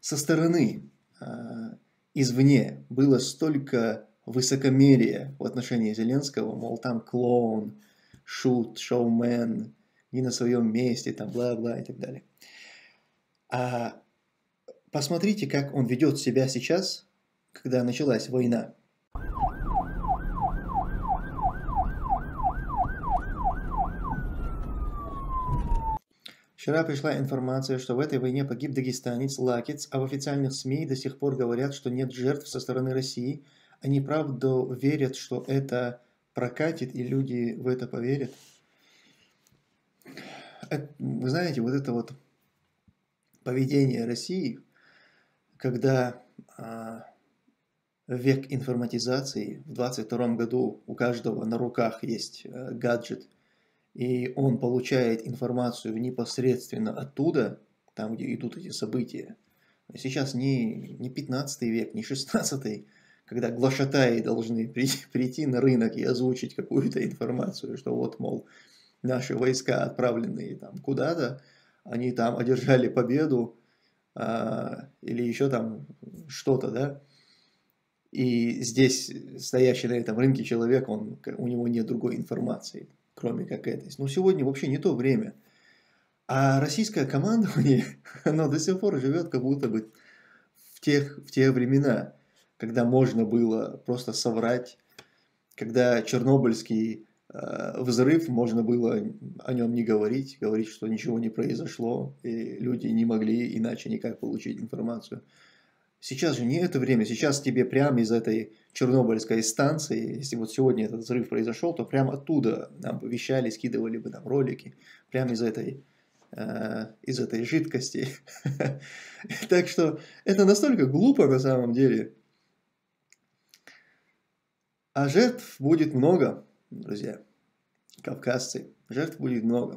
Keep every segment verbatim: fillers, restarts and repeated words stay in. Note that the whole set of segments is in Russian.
со стороны, извне, было столько высокомерия в отношении Зеленского, мол, там клоун, шут, шоумен, не на своем месте, там бла-бла и так далее. А посмотрите, как он ведет себя сейчас, когда началась война. Вчера пришла информация, что в этой войне погиб дагестанец Лакец, а в официальных СМИ до сих пор говорят, что нет жертв со стороны России. Они правда верят, что это прокатит, и люди в это поверят. Вы знаете, вот это вот поведение России, когда а, век информатизации, в двадцать втором году у каждого на руках есть а, гаджет, и он получает информацию непосредственно оттуда, там, где идут эти события. Сейчас не, не пятнадцатый век, не шестнадцатый, когда глашатаи должны прийти, прийти на рынок и озвучить какую-то информацию, что вот, мол, наши войска, отправленные там куда-то, они там одержали победу, а, или еще там что-то, да. И здесь стоящий на этом рынке человек, он, у него нет другой информации, кроме как этой. Но сегодня вообще не то время. А российское командование, оно до сих пор живет как будто бы в тех, в те времена, когда можно было просто соврать, когда чернобыльский э, взрыв, можно было о нем не говорить, говорить, что ничего не произошло, и люди не могли иначе никак получить информацию. Сейчас же не это время, сейчас тебе прямо из этой чернобыльской станции, если вот сегодня этот взрыв произошел, то прямо оттуда нам вещали, скидывали бы нам ролики, прямо из этой, э, из этой жидкости. Так что это настолько глупо на самом деле. А жертв будет много, друзья, кавказцы, жертв будет много.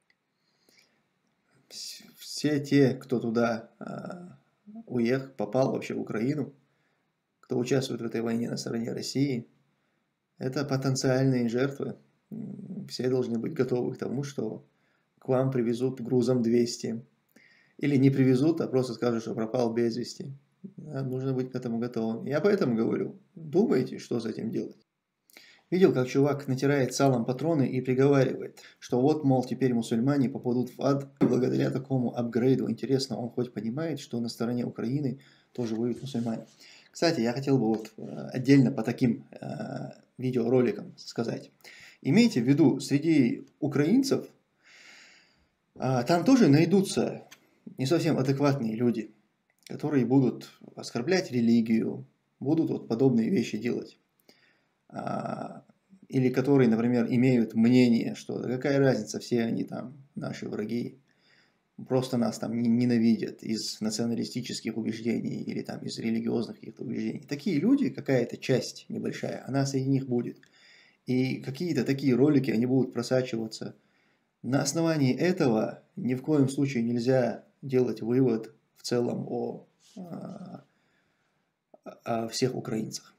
Все те, кто туда уехал, попал вообще в Украину, кто участвует в этой войне на стороне России, это потенциальные жертвы. Все должны быть готовы к тому, что к вам привезут грузом двести. Или не привезут, а просто скажут, что пропал без вести. Да, нужно быть к этому готовым. Я поэтому говорю, думайте, что с этим делать. Видел, как чувак натирает салом патроны и приговаривает, что вот, мол, теперь мусульмане попадут в ад благодаря такому апгрейду. Интересно, он хоть понимает, что на стороне Украины тоже воюют мусульмане. Кстати, я хотел бы вот отдельно по таким э, видеороликам сказать. Имейте в виду, среди украинцев э, там тоже найдутся не совсем адекватные люди, которые будут оскорблять религию, будут вот подобные вещи делать. А, или которые, например, имеют мнение, что да какая разница, все они там наши враги, просто нас там ненавидят из националистических убеждений или там из религиозных каких-то убеждений. Такие люди, какая-то часть небольшая, она среди них будет. И какие-то такие ролики, они будут просачиваться. На основании этого ни в коем случае нельзя делать вывод в целом о, о, о всех украинцах.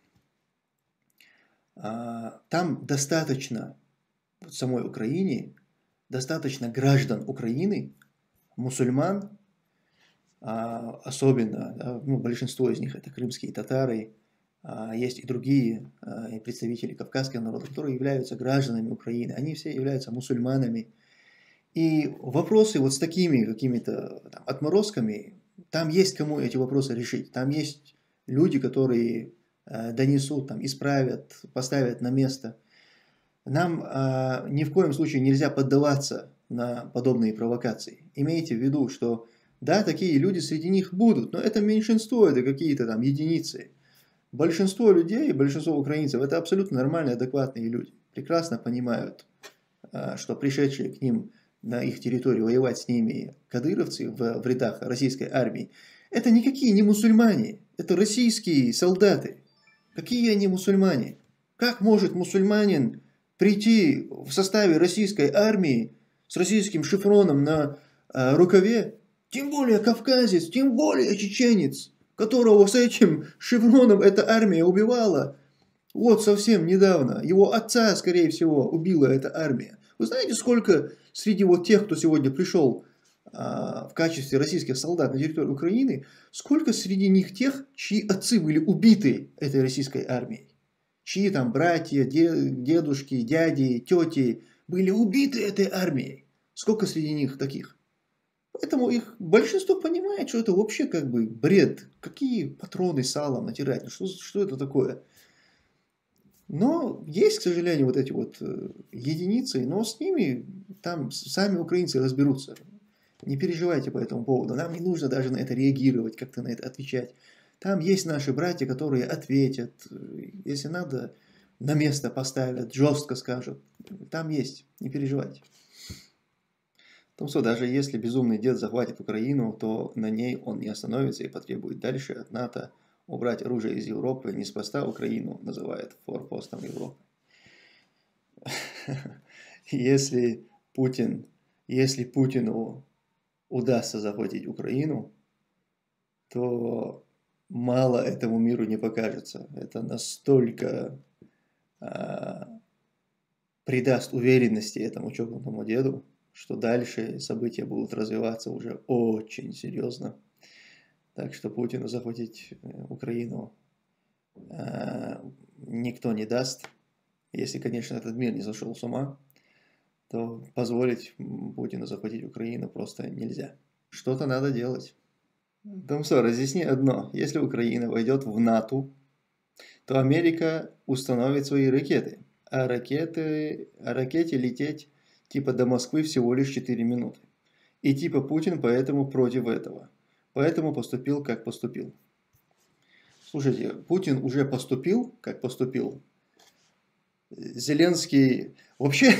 Там достаточно, в самой Украине, достаточно граждан Украины, мусульман, особенно, да, ну, большинство из них это крымские татары, есть и другие и представители кавказского народа, которые являются гражданами Украины, они все являются мусульманами. И вопросы вот с такими какими-то отморозками, там есть кому эти вопросы решить, там есть люди, которые донесут, там, исправят, поставят на место. Нам а, ни в коем случае нельзя поддаваться на подобные провокации. Имейте в виду, что да, такие люди среди них будут, но это меньшинство, это какие-то там единицы. Большинство людей, большинство украинцев, это абсолютно нормальные, адекватные люди. Прекрасно понимают, а, что пришедшие к ним на их территорию воевать с ними кадыровцы в, в рядах российской армии, это никакие не мусульмане, это российские солдаты. Какие они мусульмане? Как может мусульманин прийти в составе российской армии с российским шевроном на э, рукаве, тем более кавказец, тем более чеченец, которого с этим шевроном эта армия убивала? Вот совсем недавно. Его отца, скорее всего, убила эта армия. Вы знаете, сколько среди вот тех, кто сегодня пришел а, в качестве российских солдат на территории Украины, сколько среди них тех, чьи отцы были убиты этой российской армией? Чьи там братья, дедушки, дяди, тети были убиты этой армией? Сколько среди них таких? Поэтому их большинство понимает, что это вообще как бы бред. Какие патроны салом натирать? Что, что это такое? Но есть, к сожалению, вот эти вот единицы, но с ними там сами украинцы разберутся. Не переживайте по этому поводу. Нам не нужно даже на это реагировать, как-то на это отвечать. Там есть наши братья, которые ответят. Если надо, на место поставят, жестко скажут. Там есть, не переживайте. Потому что даже если безумный дед захватит Украину, то на ней он не остановится и потребует дальше от НАТО убрать оружие из Европы. Неспроста Украину называют форпостом Европы. Если Путин, если Путину удастся захватить Украину, то мало этому миру не покажется. Это настолько а, придаст уверенности этому чокнутому деду, что дальше события будут развиваться уже очень серьезно. Так что Путину захватить Украину а, никто не даст. Если, конечно, этот мир не сошел с ума, то позволить Путину захватить Украину просто нельзя. Что-то надо делать. Томсо, разъясни одно. Если Украина войдет в НАТО, то Америка установит свои ракеты. А, ракеты, а ракете лететь типа до Москвы всего лишь четыре минуты. И типа Путин поэтому против этого. Поэтому поступил, как поступил. Слушайте, Путин уже поступил, как поступил. Зеленский... Вообще,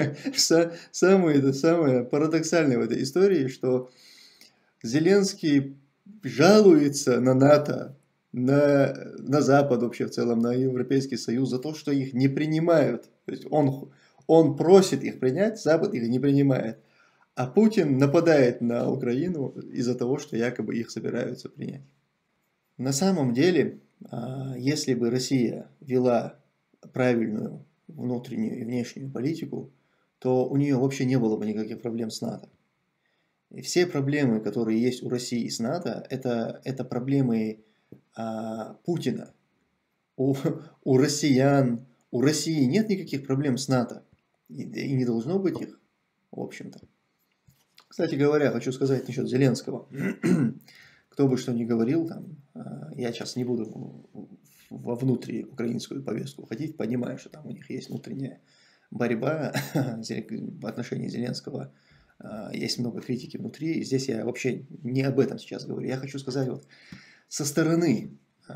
самое, самое парадоксальное в этой истории, что Зеленский жалуется на НАТО, на, на Запад вообще в целом, на Европейский Союз за то, что их не принимают. То есть он, он просит их принять, Запад их не принимает. А Путин нападает на Украину из-за того, что якобы их собираются принять. На самом деле, если бы Россия вела правильную внутреннюю и внешнюю политику, то у нее вообще не было бы никаких проблем с НАТО. И все проблемы, которые есть у России с НАТО, это, это проблемы а, Путина. У, у россиян, у России нет никаких проблем с НАТО. И, и не должно быть их, в общем-то. Кстати говоря, хочу сказать насчет Зеленского. Кто бы что ни говорил, там, я сейчас не буду во внутриукраинскую повестку ходить, понимаю, что там у них есть внутренняя борьба в отношении Зеленского, есть много критики внутри, и здесь я вообще не об этом сейчас говорю. Я хочу сказать, вот со стороны,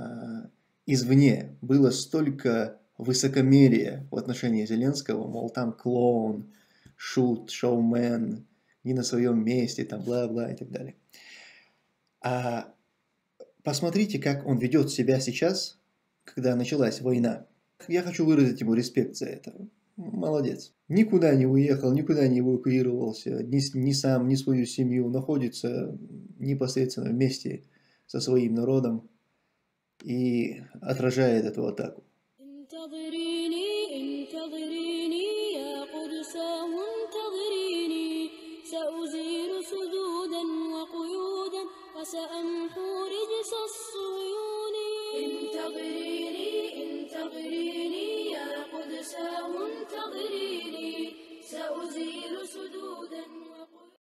извне, было столько высокомерия в отношении Зеленского, мол, там клоун, шут, шоумен, не на своем месте, там бла-бла и так далее. А посмотрите, как он ведет себя сейчас, когда началась война. Я хочу выразить ему респект за это. Молодец. Никуда не уехал, никуда не эвакуировался, ни, ни сам, ни свою семью. Находится непосредственно вместе со своим народом и отражает эту атаку. وسأمحو رجس الصيون انتظريني انتظريني يا قدساه انتظريني سأزيل سدودا